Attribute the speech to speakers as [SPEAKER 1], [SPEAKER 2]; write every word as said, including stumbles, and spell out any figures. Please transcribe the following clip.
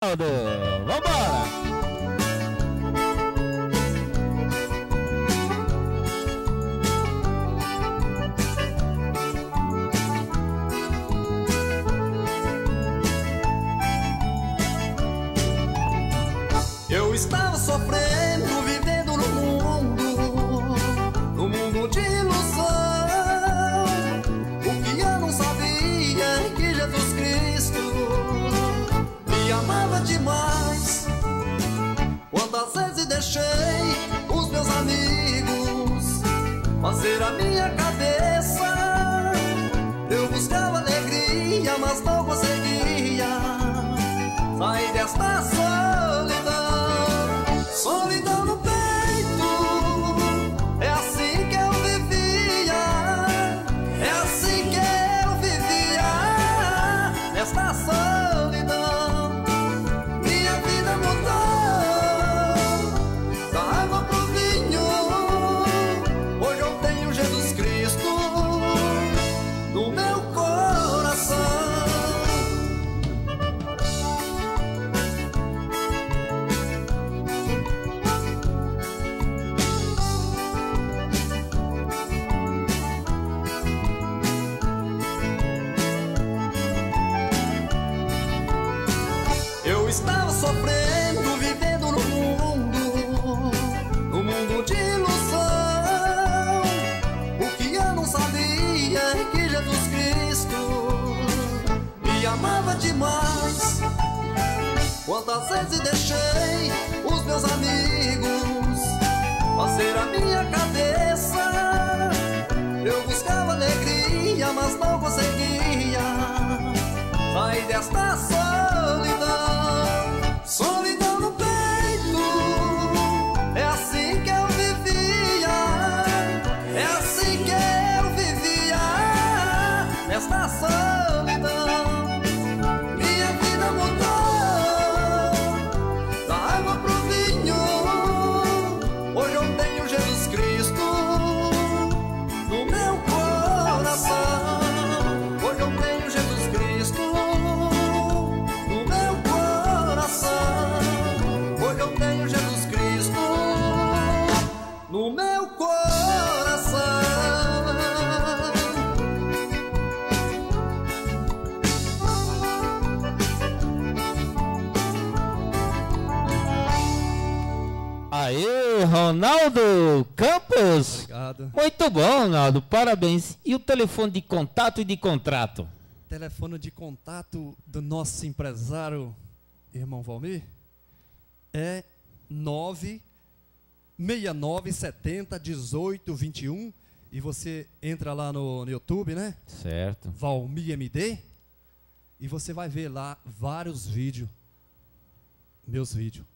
[SPEAKER 1] Ronaldo. Vambora!
[SPEAKER 2] Eu estava sofrendo, vivendo no mundo, no mundo de ilusão. O que eu não sabia é que Jesus Cristo me amava demais. Quantas vezes deixei os meus amigos fazer a minha cabeça. Eu buscava alegria, mas não conseguia sair desta solidão. Solidão no peito, é assim que eu vivia, é assim que eu vivia, nesta solidão. Minha vida mudou, da água pro vinho. Hoje eu tenho Jesus Cristo no meu coração. Eu estava sofrendo, vivendo no mundo, no mundo de ilusão. O que eu não sabia é que Jesus Cristo me amava demais. Quantas vezes deixei os meus amigos fazer a minha cabeça. Eu buscava alegria, mas não conseguia sair desta solidão. Solidão no peito, é assim que eu vivia, é assim que eu vivia, nesta solidão. Minha vida mudou, da água pro vinho. Hoje eu tenho Jesus Cristo no meu coração. Hoje eu tenho Jesus Cristo no meu coração. Hoje eu tenho Jesus Cristo no meu coração.
[SPEAKER 1] Aê, Ronaldo Campos.
[SPEAKER 3] Obrigado.
[SPEAKER 1] Muito bom, Ronaldo, parabéns. E o telefone de contato e de contrato?
[SPEAKER 3] Telefone de contato do nosso empresário, irmão Valmir, é nove seis nove sete zero um oito dois um. E você entra lá no, no YouTube, né?
[SPEAKER 1] Certo.
[SPEAKER 3] Valmir M D. E você vai ver lá vários vídeos, meus vídeos.